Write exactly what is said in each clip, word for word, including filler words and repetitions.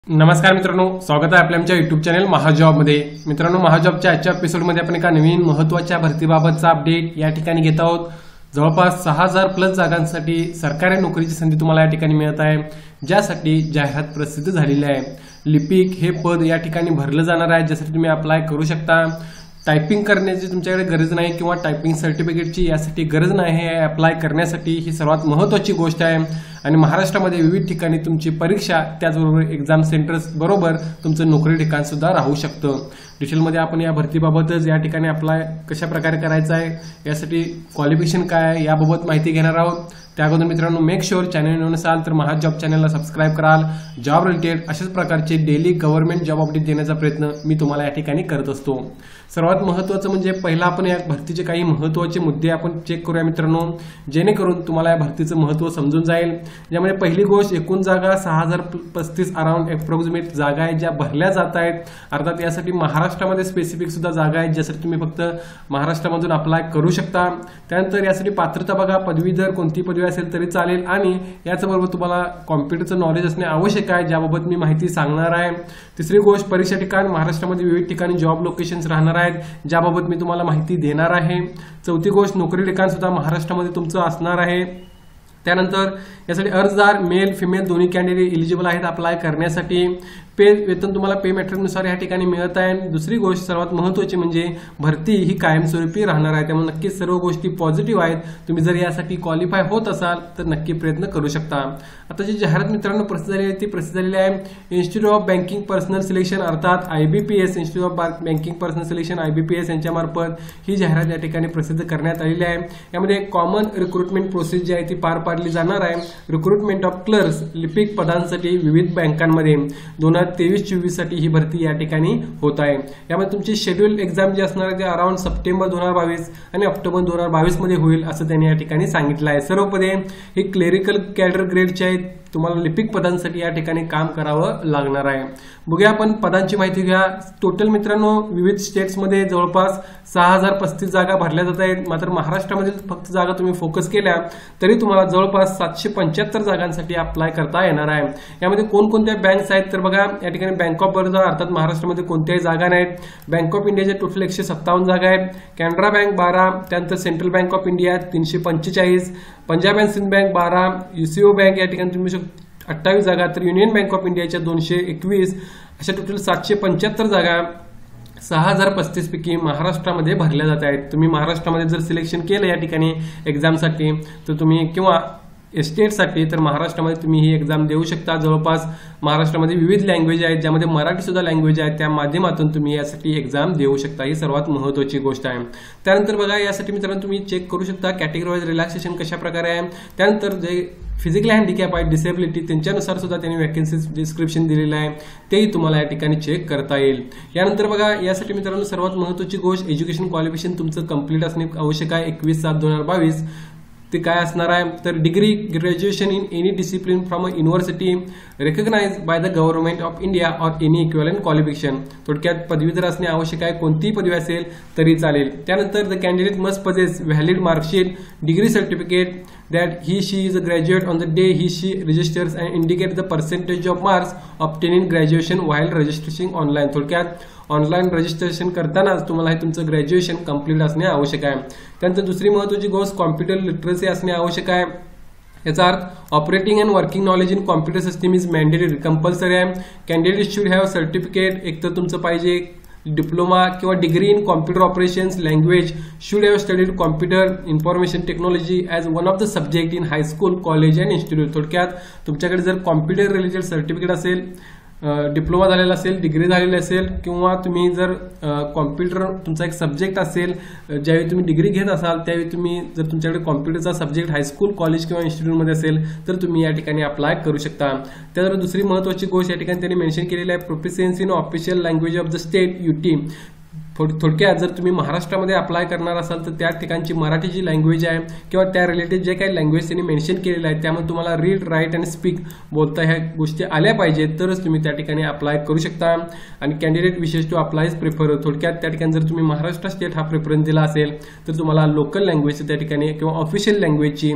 नमस्कार मित्रांनो, स्वागत आहे आपल्या आमच्या युट्यूब चॅनल महाजॉबमध्ये। मित्रांनो, महाजॉबच्या आजच्या एपिसोडमध्ये आपण एका नवीन महत्त्वाच्या भरतीबाबतचा अपडेट या ठिकाणी घेत आहोत। जवळपास सहा हजार प्लस जागांसाठी सरकारी नोकरीची संधी तुम्हाला या ठिकाणी मिळत आहे, ज्यासाठी जाहिरात प्रसिद्ध झालेली आहे। लिपिक हे पद या ठिकाणी भरलं जाणार आहे, ज्यासाठी तुम्ही अप्लाय करू शकता। टायपिंग करण्याची तुमच्याकडे गरज नाही किंवा टायपिंग सर्टिफिकेटची यासाठी गरज नाही आहे अप्लाय करण्यासाठी, ही सर्वात महत्त्वाची गोष्ट आहे। आणि महाराष्ट्रामध्ये विविध ठिकाणी तुमची परीक्षा त्याचबरोबर एक्झाम सेंटर्स बरोबर तुमचं नोकरी ठिकाण सुद्धा राहू शकतं। डिटेलमध्ये आपण या भरतीबाबतच या ठिकाणी अप्लाय कशा प्रकारे करायचं आहे, यासाठी क्वालिफिकेशन काय आहे याबाबत माहिती घेणार आहोत। त्या अगोदर मित्रांनो, मेक शुअर चॅनल नवीन असाल तर महाजॉब चॅनलला सबस्क्राईब कराल। जॉब रिलेटेड अशाच प्रकारचे डेली गव्हर्नमेंट जॉब अपडेट देण्याचा प्रयत्न मी तुम्हाला या ठिकाणी करत असतो। सर्वात महत्त्वाचं म्हणजे पहिला आपण या भरतीचे काही महत्त्वाचे मुद्दे आपण चेक करूया मित्रांनो, जेणेकरून तुम्हाला या भरतीचं महत्त्व समजून जाईल। यामध्ये पहिली गोष्ट, एकूण जागा सहा हजार पस्तीस अराउंड अप्रॉक्सिमेट जागा आहेत ज्या भरल्या जात आहेत। अर्थात यासाठी महाराष्ट्रामध्ये स्पेसिफिक सुद्धा जागा आहेत, ज्यासाठी तुम्ही फक्त महाराष्ट्रामधून अप्लाय करू शकता। त्यानंतर यासाठी पात्रता बघा, पदवीधर कोणती पदवी असेल तरी चालेल, आणि याचबरोबर तुम्हाला कॉम्प्युटरचं नॉलेज असणे आवश्यक आहे, ज्याबाबत मी माहिती सांगणार आहे। तिसरी गोष्ट, परीक्षा ठिकाण महाराष्ट्रामध्ये विविध ठिकाणी जॉब लोकेशन्स राहणार आहेत, ज्याबाबत मी तुम्हाला माहिती देणार आहे। चौथी गोष्ट, नोकरी ठिकाण सुद्धा महाराष्ट्रामध्ये तुमचं असणार आहे। त्यानंतर यासाठी अर्जदार मेल फिमेल दोन्ही कॅन्डिडेट एलिजिबल आहेत अप्लाय करण्यासाठी। पे वेतन तुम्हाला पे मेट्रिकनुसार या ठिकाणी मिळत आहे। दुसरी गोष्ट सर्वात महत्त्वाची म्हणजे भरती ही कायमस्वरूपी राहणार आहे, त्यामुळे नक्कीच सर्व गोष्टी पॉझिटिव्ह आहेत। तुम्ही जर यासाठी क्वालिफाय होत असाल तर नक्की प्रयत्न करू शकता। आता जी जाहिरात मित्रांनो प्रसिद्ध झालेली आहे ती प्रसिद्ध झालेली आहे institute of banking personnel selection अर्थात IBPS, institute of banking personnel selection IBPS यांच्या मार्फत ही जाहिरात या ठिकाणी प्रसिद्ध करण्यात आलेली आहे। यामध्ये कॉमन रिक्रुटमेंट प्रोसेस जी आहे ती पार पाडली जाणार आहे। रिक्रुटमेंट ऑफ क्लर्क्स लिपिक पदांसाठी विविध बँकांमध्ये दोन हजार तेवीस चोवीस साठी ही भरती या ठिकाणी होत आहे। यामध्ये तुमची शेड्यूल एक्झाम जी असणार आहे ते अराउंड सप्टेंबर दोन हजार बावीस आणि ऑक्टोबर दोन हजार बावीस मध्ये होईल असं त्यांनी या ठिकाणी सांगितलं आहे। सर्व पदे ही क्लेरिकल कॅडर ग्रेडची आहेत, तुम्हाला लिपिक पदांसाठी या ठिकाणी काम करावं लागणार आहे। बघूया आपण पदांची माहिती घ्या। टोटल मित्रांनो विविध स्टेट्समध्ये जवळपास सहा हजार पस्तीस जागा भरल्या जात आहेत, मात्र महाराष्ट्रामध्ये फक्त जागा तुम्ही फोकस केल्या तरी तुम्हाला जवळपास सातशे पंच्याहत्तर जागांसाठी अप्लाय करता येणार आहे। यामध्ये कोणकोणत्या बँक्स आहेत तर बघा, या ठिकाणी बँक ऑफ बरोदा अर्थात महाराष्ट्रामध्ये कोणत्याही जागा नाहीत। बँक ऑफ इंडियाच्या टोटल एकशे सत्तावन्न जागा आहेत, कॅनरा बँक बारा, त्यानंतर सेंट्रल बँक ऑफ इंडिया तीनशे पंचेचाळीस, पंजाब अँड सिंध बँक बारा, यूसीओ बँक या ठिकाणी तुम्ही अठ्ठावीस जागा, तर युनियन बँक ऑफ इंडियाच्या दोनशे एकवीस, अशा टोटल सातशे पंच्याहत्तर जागा सहा हजार पस्तीस पैकी महाराष्ट्रामध्ये भरल्या जात आहेत। तुम्ही महाराष्ट्रामध्ये जर सिलेक्शन केलं या ठिकाणी एक्झामसाठी तर तुम्ही किंवा स्टेटसाठी तर महाराष्ट्रामध्ये तुम्ही ही एक्झाम देऊ शकता। जवळपास महाराष्ट्रामध्ये विविध लँग्वेज आहेत, ज्यामध्ये मराठी सुद्धा लँग्वेज आहे, त्या माध्यमातून तुम्ही यासाठी एक्झाम देऊ शकता, ही सर्वात महत्त्वाची गोष्ट आहे। त्यानंतर बघा, यासाठी मित्रांनो तुम्ही चेक करू शकता कॅटेगरी वाईज रिलॅक्सेशन कशा प्रकारे आहे। त्यानंतर जे फिजिकल हँडिकॅप आहे, डिसेबिलिटी, त्यांच्यानुसार सुद्धा त्यांनी वॅकन्सी डिस्क्रिप्शन दिलेलं आहे, तेही तुम्हाला या ठिकाणी चेक करता येईल। यानंतर बघा, यासाठी मित्रांनो सर्वात महत्त्वाची गोष्ट, एज्युकेशन क्वालिफिकेशन तुमचं कंप्लीट असणे आवश्यक आहे। एकवीस सात दोन हजार बावीस ते काय असणार आहे तर degree graduation in any discipline from a university recognise by the government of India or any equivalent qualification, थोडक्यात पदवीधर असणे आवश्यक आहे, कोणतीही पदवी असेल तरी चालेल। त्यानंतर the candidate must possess valid marksheet degree certificate that he she is a graduate on the day he she registers and indicate the percentage of marks obtained in graduation while registering online। थोडक्यात online registration करतानाच तुम्हाला हे तुमचं graduation complete असणे आवश्यक आहे। त्यानंतर दुसरी महत्त्वाची गोष्ट, कॉम्प्युटर लिटरसी असणे आवश्यक आहे। याचा अर्थ operating and working knowledge in computer system is mandatory, compulsory आहे। कॅन्डिडेट शुड हॅव सर्टिफिकेट, एक तर तुमचं पाहिजे डिप्लोमा किंवा degree in computer operations language, should have studied computer information technology as one of the subject in high school college and institute. थोडक्यात तुमच्याकडे जर computer related certificate असेल, डिप्लोमा झालेला असेल, डिग्री झालेली असेल, किंवा तुम्ही जर कॉम्प्युटर तुमचा एक सब्जेक्ट असेल, ज्यावेळी तुम्ही डिग्री घेत असाल त्यावेळी तुम्ही जर तुमच्याकडे कॉम्प्युटरचा सब्जेक्ट हायस्कूल कॉलेज किंवा इन्स्टिट्यूटमध्ये असेल तर तुम्ही या ठिकाणी अप्लाय करू शकता। त्यानंतर दुसरी महत्त्वाची गोष्ट या ठिकाणी त्यांनी मेन्शन केलेली आहे, proficiency in official language of the state UT. थोडक्यात जर तुम्ही महाराष्ट्रामध्ये अप्लाय करणार असाल तर त्या ठिकाणची मराठी जी लँग्वेज आहे किंवा त्या रिलेटेड जे काही लँग्वेज त्यांनी मेन्शन केलेलं आहे त्यामध्ये तुम्हाला रीड राईट आणि स्पीक बोलता ह्या गोष्टी आल्या पाहिजेत तरच तुम्ही त्या ठिकाणी अप्लाय करू शकता। आणि कॅन्डिडेट विशेष टू अप्लायज प्रिफर, थोडक्यात त्या ठिकाणी जर तुम्ही महाराष्ट्र स्टेट हा प्रेफरन्स दिला असेल तर तुम्हाला लोकल लँग्वेज त्या ठिकाणी किंवा ऑफिशियल लँग्वेजची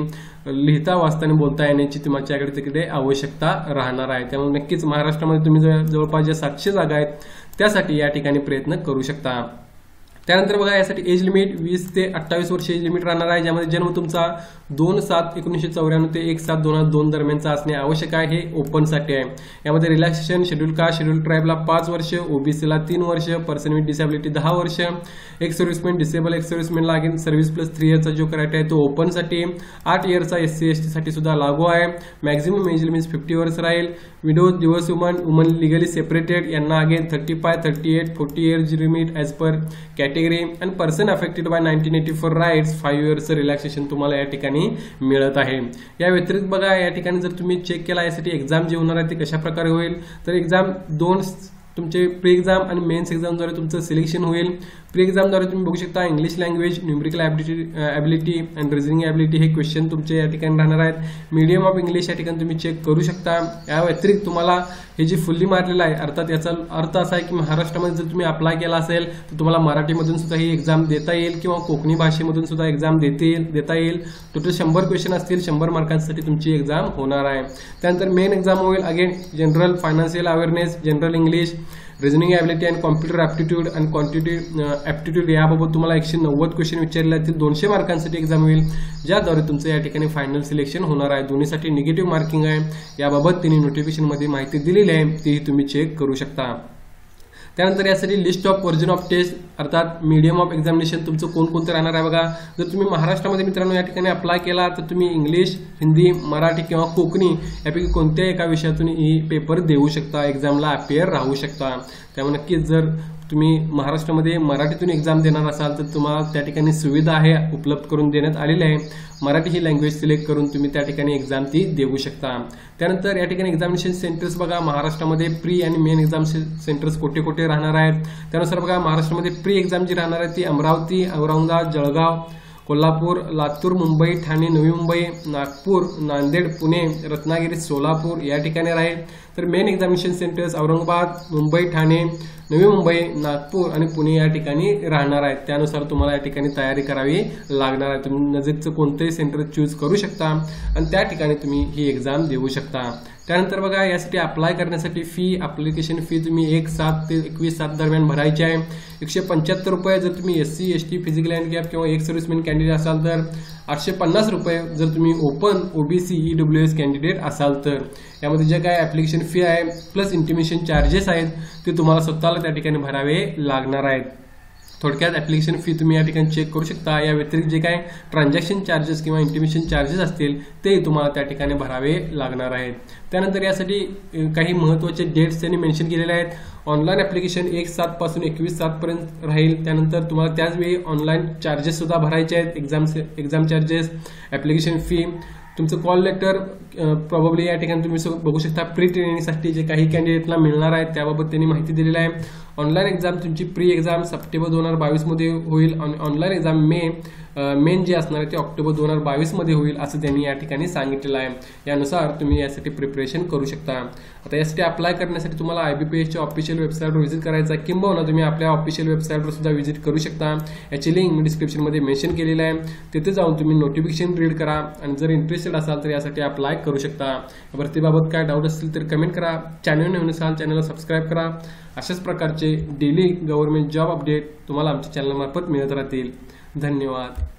लिहिता वाचता आणि बोलता येण्याची तुमच्याकडे तिकडे आवश्यकता राहणार आहे। त्यामुळे नक्कीच महाराष्ट्रामध्ये तुम्ही जवळपास ज्या सातशे जागा आहेत त्यासाठी या ठिकाणी प्रयत्न करू शकता। त्यानंतर बघा यासाठी एज लिमिट वीस ते अठ्ठावीस वर्ष एज लिमिट राहणार आहे, ज्यामध्ये जन्म तुमचा दोन सात एकोणीसशे चौऱ्याण्णव ते एक सात दोन हजार दोन दरम्यानचा असणे आवश्यक आहे। हे ओपनसाठी आहे। यामध्ये रिलॅक्सेशन शेड्यूल कास्ट शेड्यूल ट्राईबला पाच वर्ष, ओबीसीला तीन वर्ष, पर्सन विथ डिसेबिलिटी दहा वर्ष, एक सर्व्हिसमॅन डिसेबल एक सर्व्हिसमॅनला अगेन सर्व्हिस प्लस थ्री इयरचा जो क्रायटेरिया आहे तो ओपनसाठी, आठ इयरचा एस सी एस टी साठी सुद्धा लागू आहे। मॅक्झिमम एज लिमिट फिफ्टी वर्ष राहील। Widow divorce woman woman legally separated यांना again thirty five thirty eight forty years limit as per category आणि person affected by nineteen eighty four riots five years relaxation तुम्हाला या ठिकाणी मिळत आहे। या व्यतिरिक्त बघा या ठिकाणी जर तुम्ही चेक केला यासाठी एक्झाम जे होणार आहे ते कशा प्रकारे होईल, तर एक्झाम दोन तुमचे प्री एक्झाम आणि मेन्स एक्झामद्वारे तुमचं सिलेक्शन होईल। प्री एक्झामद्वारे तुम्ही बघू शकता English language, numerical ability and reasoning ability हे क्वेश्चन तुमचे या ठिकाणी राहणार आहेत। मीडियम ऑफ इंग्लिश या ठिकाणी तुम्ही चेक करू शकता। या व्यतिरिक्त तुम्हाला हे जे फुल्ली मारलेलं आहे, अर्थात याचा अर्थ असा आहे की महाराष्ट्रामध्ये जर तुम्ही अप्लाय केला असेल तर तुम्हाला मराठीमधून सुद्धा ही एक्झाम देता येईल किंवा कोकणी भाषेमधून सुद्धा एक्झाम देता येईल। टोटल शंभर क्वेश्चन असतील, शंभर मार्कांसाठी तुमची एक्झाम होणार आहे। त्यानंतर मेन एक्झाम होईल again general financial awareness, general English, reasoning ability and computer aptitude and quantitative aptitude याबाबत तुम्हाला एकशे नव्वद क्वेश्चन विचारले जातील। दोनशे मार्कांसाठी एक्झाम होईल, ज्याद्वारे तुमचं या ठिकाणी फायनल सिलेक्शन होणार आहे। दोन्हीसाठी निगेटिव्ह मार्किंग आहे, याबाबत त्यांनी नोटिफिकेशनमध्ये माहिती दिलेली आहे, तीही तुम्ही चेक करू शकता। त्यानंतर यासाठी list of version of test अर्थात मीडियम ऑफ एक्झामिनेशन तुमचं कोणकोणतं राहणार आहे बघा। जर तुम्ही महाराष्ट्रामध्ये मित्रांनो या ठिकाणी अप्लाय केला तर तुम्ही इंग्लिश, हिंदी, मराठी किंवा कोकणी यापैकी कोणत्याही एका विषयातून ही पेपर देऊ शकता, एक्झामला अपियर राहू शकता। त्यामुळे नक्कीच जर तुम्ही महाराष्ट्रामध्ये मराठीतून एक्झाम देणार असाल तर तुम्हाला त्या ठिकाणी सुविधा आहे उपलब्ध करून देण्यात आलेली आहे। मराठी ही लँग्वेज सिलेक्ट करून तुम्ही त्या ठिकाणी एक्झाम ती देऊ शकता। त्यानंतर या ठिकाणी एक्झामिनेशन सेंटर्स बघा महाराष्ट्रामध्ये प्री आणि मेन एक्झाम सेंटर्स कोठे कोठे राहणार आहेत त्यानुसार बघा महाराष्ट्रामध्ये प्री एक्झाम जी राहणार आहे ती अमरावती, औरंगाबाद, जळगाव, कोल्हापूर, लातूर, मुंबई, ठाणे, नवी मुंबई, नागपूर, नांदेड, पुणे, रत्नागिरी, सोलापूर या ठिकाणी राहील। तर main examination centres Aurangabad, Mumbai, Thane, Navi Mumbai, Nagpur आणि पुणे या ठिकाणी राहणार आहेत। त्यानुसार तुम्हाला या ठिकाणी तयारी करावी लागणार आहे। तुम्ही नजीकचं कोणतंही सेंटर चूज करू शकता आणि त्या ठिकाणी तुम्ही ही एक्झाम देऊ शकता। त्यानंतर बघा यासाठी अप्लाय करण्यासाठी फी ॲप्लिकेशन फी तुम्ही एक सात ते एकवीस सात दरम्यान भरायची आहे। एकशे पंच्याहत्तर रुपये जर तुम्ही S C S T physical handicap किंवा एक सर्व्हिसमॅन कॅन्डिडेट असाल तर आठशे पन्नास रुपये जर तुम्ही open OBC E W S candidate असाल तर। यामध्ये जे काय ॲप्लिकेशन फी आहे प्लस इंटिमेशन चार्जेस आहेत ते तुम्हाला स्वतःला त्या ठिकाणी भरावे लागणार आहेत। थोडक्यात ॲप्लिकेशन फी तुम्ही या ठिकाणी चेक करू शकता। या व्यतिरिक्त जे काय ट्रान्झॅक्शन चार्जेस किंवा इंटिमेशन चार्जेस असतील ते तुम्हाला त्या ठिकाणी भरावे लागणार आहेत। त्यानंतर यासाठी काही महत्त्वाचे डेट्स त्यांनी मेन्शन केलेले आहेत। ऑनलाईन ॲप्लिकेशन एक सात पासून एकवीस सात पर्यंत राहील। त्यानंतर तुम्हाला त्याचवेळी ऑनलाईन चार्जेस सुद्धा भरायचे आहेत, exam exam charges, application fee, तुमचं कॉल लेटर प्रॉब्ली या ठिकाणी तुम्ही बघू शकता। प्री ट्रेनिंगसाठी जे काही कॅन्डिडेटला मिळणार आहेत त्याबाबत त्यांनी माहिती दिलेली आहे। ऑनलाईन एक्झाम तुमची प्री एक्झाम सप्टेंबर दोन हजार बावीस मध्ये होईल आणि ऑनलाईन एक्झाम मे मेन जे असणार आहे ते ऑक्टोबर दोन हजार बावीस मध्ये होईल असं त्यांनी या ठिकाणी सांगितलेलं आहे। यानुसार तुम्ही यासाठी प्रिपरेशन करू शकता। आता यासाठी अप्लाय करण्यासाठी तुम्हाला आयबीपीएसच्या ऑफिशियल वेबसाईटवर व्हिजिट करायचा किंबहुना तुम्ही आपल्या ऑफिशियल वेबसाईटवर सुद्धा व्हिजिट करू शकता। याची लिंक मी डिस्क्रिप्शनमध्ये मेन्शन केलेली आहे, तिथे जाऊन तुम्ही नोटिफिकेशन रीड करा आणि जर इंटरेस्टेड असाल तर यासाठी अप्लाय करू शकता। भरतीबाबत काय डाऊट असतील तर कमेंट करा। चॅनल नवीन असाल चॅनलला सबस्क्राईब करा। अशाच प्रकारचे डेली गव्हर्नमेंट जॉब अपडेट तुम्हाला आमच्या चॅनलमार्फत मिळत राहतील। धन्यवाद।